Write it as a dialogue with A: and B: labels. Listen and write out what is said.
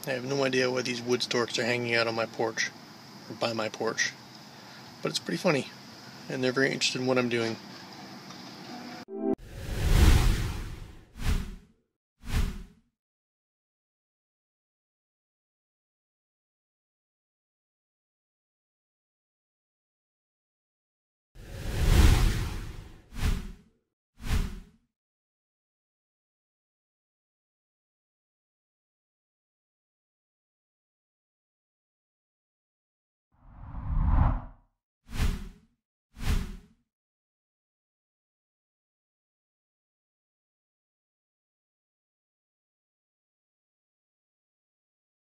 A: I have no idea why these wood storks are hanging out on my porch, or by my porch, but it's pretty funny, and they're very interested in what I'm doing.